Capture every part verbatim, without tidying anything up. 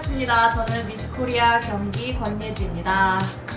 반갑습니다. 저는 미스코리아 경기 권예지입니다.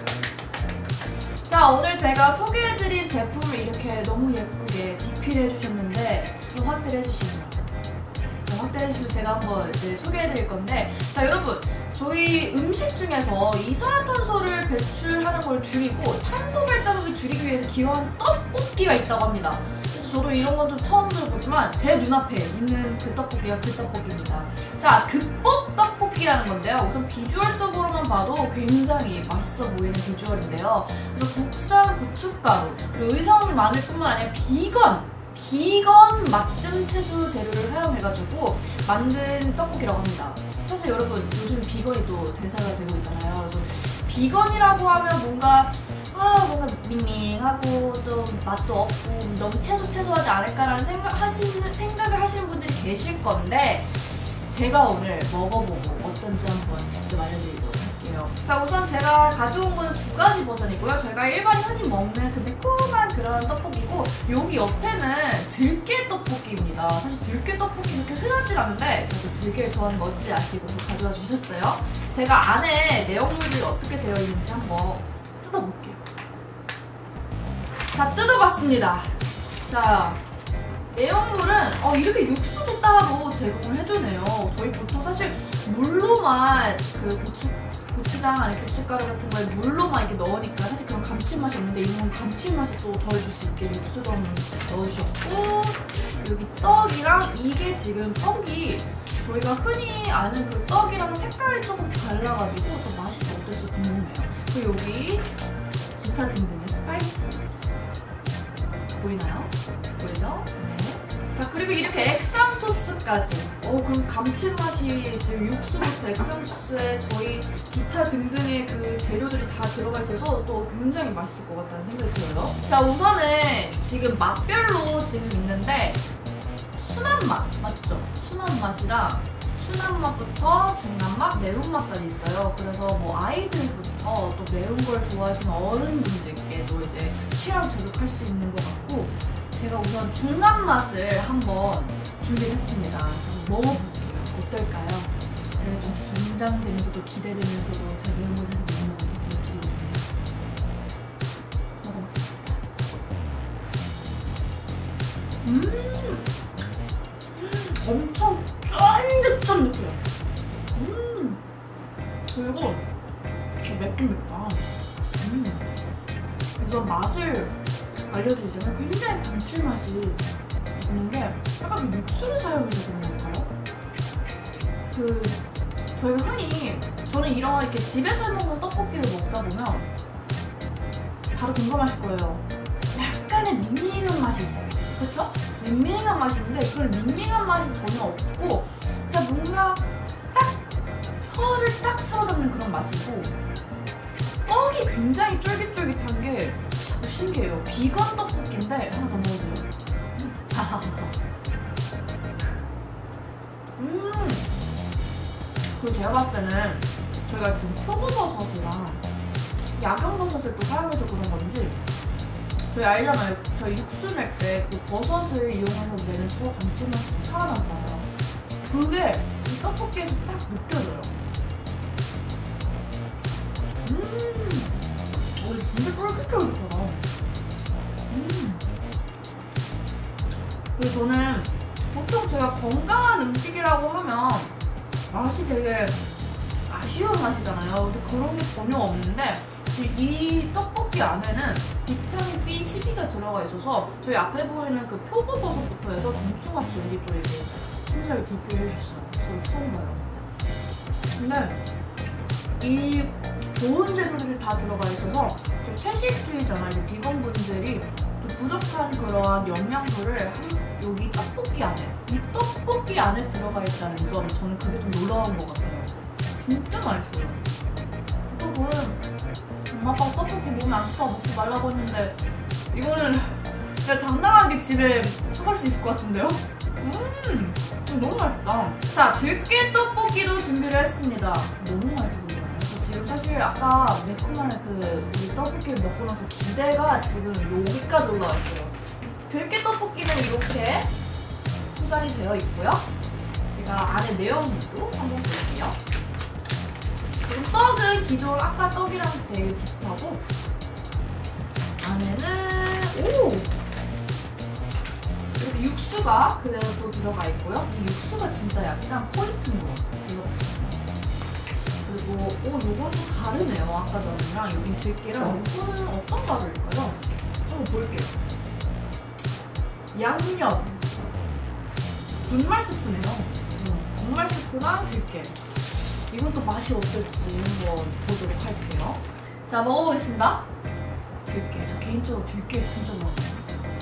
자, 오늘 제가 소개해드린 제품을 이렇게 너무 예쁘게 디피를 해주셨는데 좀 확대를 해주시죠. 좀 확대를 해주시고 제가 한번 이제 소개해드릴 건데, 자 여러분, 저희 음식 중에서 이산화탄소를 배출하는 걸 줄이고 탄소 발자국을 줄이기 위해서 기여한 떡볶이가 있다고 합니다. 그래서 저도 이런 건 좀 처음 들어보지만 제 눈앞에 있는 그 떡볶이가 그 떡볶이입니다. 자, 극복 떡볶이라는 건데요. 우선 비주얼적으로만 봐도 굉장히 맛있어 보이는 비주얼인데요. 그래서 국산 고춧가루, 그리고 의성 마늘뿐만 아니라 비건! 비건 맛등 채소 재료를 사용해가지고 만든 떡볶이라고 합니다. 사실 여러분, 요즘 비건이 또 대세가 되고 있잖아요. 그래서 비건이라고 하면 뭔가 아 뭔가 밍밍하고 좀 맛도 없고 너무 채소 채소하지 않을까라는 생각 하시는 생각을 하시는 분들이 계실 건데, 제가 오늘 먹어보고 어떤지 한번 직접 알려드리도록 할게요. 자, 우선 제가 가져온 거는 두 가지 버전이고요. 저희가 일반 흔히 먹는 그 매콤한 그런 떡볶이고, 여기 옆에는 들깨 떡볶이입니다. 사실 들깨 떡볶이 그렇게 흔하진 않은데 저도 들깨를 좋아하는 거 어찌 아시고 가져와 주셨어요. 제가 안에 내용물들이 어떻게 되어 있는지 한번 뜯어볼게요. 자, 뜯어봤습니다. 자, 내용물은 어, 이렇게 육수도 따로 제공을 해주네요. 저희 보통 사실 물로만 그 고추, 고추장 아니 고춧가루 같은 거에 물로만 이렇게 넣으니까 사실 그런 감칠맛이 없는데, 이건 감칠맛이 또 더해줄 수 있게 육수도 넣어주셨고, 여기 떡이랑 이게 지금 떡이 저희가 흔히 아는 그 떡이랑 색깔이 조금 달라가지고 또 맛이 어떨지 궁금해요. 그리고 여기 기타 등등의 스파이스 보이나요? 보이죠? 네. 자, 그리고 이렇게 액상 소스까지. 어, 그럼 감칠맛이 지금 육수부터 액상 소스에 저희 기타 등등의 그 재료들이 다 들어가 있어서 또 굉장히 맛있을 것 같다는 생각이 들어요. 자, 우선은 지금 맛별로 지금 있는데 순한 맛, 맞죠? 순한 맛이랑 순한 맛부터 중간 맛, 매운 맛까지 있어요. 그래서 뭐 아이들부터 또 매운 걸 좋아하시는 어른분들께도 이제 취향 저격할 수 있는 것 같고, 제가 우선 중간 맛을 한번 준비했습니다. 한번 먹어볼게요. 어떨까요? 제가 좀 긴장되면서도 기대되면서도 제가 매운 걸 사실 못 먹어서 미치겠네요. 먹어보겠습니다. 음! 엄청 쫀득쫀득해요. 음! 그리고 맵긴 맵다. 음! 우선 맛을 알려드리자면 굉장히 감칠맛이 있는데, 약간 그 육수를 사용해서 그런 걸까요? 그 저희가 흔히, 저는 이런 이렇게 집에서 먹는 떡볶이를 먹다 보면 바로 공감하실 거예요. 약간의 밍밍한 맛이 있어요. 그렇죠? 밍밍한 맛이 있는데 그걸 밍밍한 맛이 전혀 없고, 진짜 뭔가 딱 혀를 딱 사로잡는 그런 맛이고, 떡이 굉장히 쫄깃쫄깃한 게 신기해요. 비건 떡볶이인데 하나 더 먹어도 돼요? 음. 그리고 제가 봤을 때는 저희가 지금 표고버섯이랑 야경버섯을 또 사용해서 그런 건지, 저희 알잖아요. 저희 육수 낼 때 그 버섯을 이용해서 내는 또 감칠맛이 또 살아남잖아요. 그게 이 떡볶이에서 딱 느껴져요. 음. 어, 진짜 쫄깃쫄깃하다. 음. 그리고 저는 보통 제가 건강한 음식이라고 하면 맛이 되게 아쉬운 맛이잖아요. 근데 그런 게 전혀 없는데, 이 떡볶이 안에는 비타민 비 십이가 들어가 있어서 저희 앞에 보이는 그 표고버섯부터 해서 동충하초 여기 또 이렇게 친절히 디피해 주셨어요. 저 처음 봐요. 근데 이 좋은 재료들이 다 들어가 있어서 좀 채식주의잖아요. 비건분들이 좀 부족한 그런 영양소를 한, 여기 떡볶이 안에, 이 떡볶이 안에 들어가 있다는 점, 저는 그게 좀 놀라운 것 같아요. 진짜 맛있어요. 또 저는 엄마 아빠가 떡볶이 몸에 안 좋다고 먹지 말라고 했는데, 이거는 그냥 당당하게 집에 사갈 수 있을 것 같은데요? 음, 너무 맛있다. 자, 들깨 떡볶이도 준비를 했습니다. 너무 맛있어 보이잖아요. 저 지금 사실 아까 매콤한 그 이 떡볶이를 먹고 나서 기대가 지금 여기까지 올라왔어요. 들깨 떡볶이는 이렇게 포장이 되어 있고요. 제가 안에 내용물도 한번 볼게요. 지금 떡은 기존 아까 떡이랑 되게 비슷하고 안에는 오! 이렇게 육수가 그대로 또 들어가 있고요. 이 육수가 진짜 약간 포인트인 것 같아요. 제가 봤을 때. 그리고 오, 요건 좀 다르네요. 아까 전이랑 여기 들깨랑 이거는 어떤 가루일까요? 한번 볼게요. 양념 분말 스프네요. 음, 분말 스프랑 들깨. 이건 또 맛이 어떨지 한번 보도록 할게요. 자, 먹어보겠습니다. 들깨. 저 개인적으로 들깨를 진짜 좋아해요.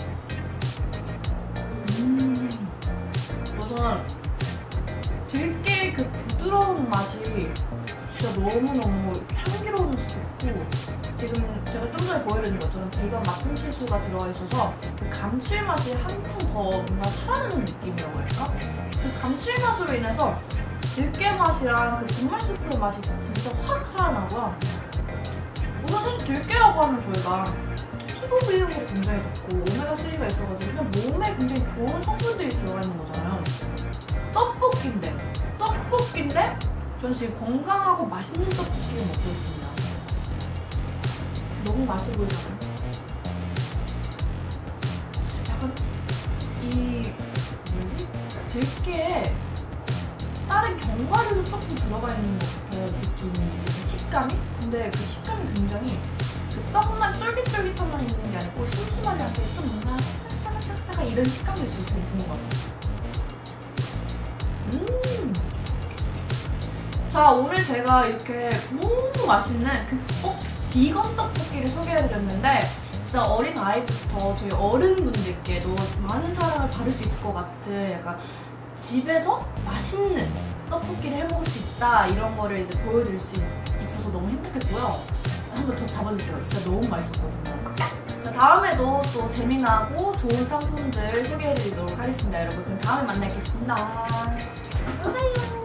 음, 우선 들깨의 그 부드러운 맛이 진짜 너무너무 향기로우면서 좋고, 지금 제가 좀 전에 보여드린 것처럼 비건 막힌 채소가 들어가 있어서 그 감칠맛이 한층 더 뭔가 살아나는 느낌이라고 할까? 그 감칠맛으로 인해서 들깨 맛이랑 그 분말 스프의 맛이 진짜 확 살아나고요. 우선 사실 들깨라고 하면 저희가 피부 비용으로 굉장히 좋고 오메가삼가 있어가지고 그냥 몸에 굉장히 좋은 성분들이 들어가 있는 거잖아요. 떡볶이인데 떡볶이인데 전 지금 건강하고 맛있는 떡볶이를 먹고 있습니다. 너무 맛있어 보이잖아요. 약간 이 뭐지? 들깨에 다른 견과류도 조금 들어가 있는 것 같아요. 느낌이, 식감이? 근데 그 식감이 굉장히 그 떡만 쫄깃쫄깃함만 있는 게 아니고 심심하지 않게 좀 뭔가 사각사각 이런 식감도 있어서 되게 좋은 것 같아요. 음. 자, 오늘 제가 이렇게 너무 맛있는 그 어? 비건 떡볶이를 소개해드렸는데 진짜 어린 아이부터 저희 어른분들께도 많은 사랑을 받을 수 있을 것 같은 약간 집에서 맛있는 떡볶이를 해먹을 수 있다 이런 거를 이제 보여드릴 수 있어서 너무 행복했고요. 한 번 더 잡아주세요. 진짜 너무 맛있었거든요. 자, 다음에도 또 재미나고 좋은 상품들 소개해드리도록 하겠습니다. 여러분 그럼 다음에 만나겠습니다. 감사해요.